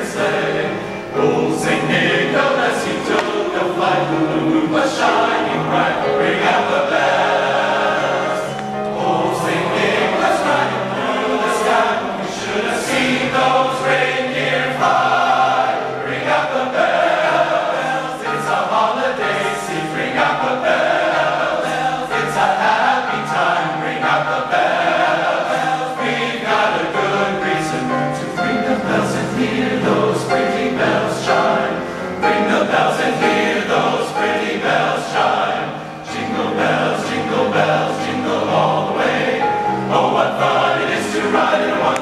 favorite sleigh. Oh, St. Nicholas, he took a flight, the moon was shining bright, ring out the bells. Oh, St. Nicholas, riding through the sky, you should have seen those reindeer fly. Ring out the bells, it's a holiday season, ring out the bells, it's a happy time, ring out the bells. We've got a good reason to ring the bells and hear those pretty bells chime. Ring the bells and hear those pretty bells chime. Jingle bells, jingle all the way. Oh, what fun it is to ride in a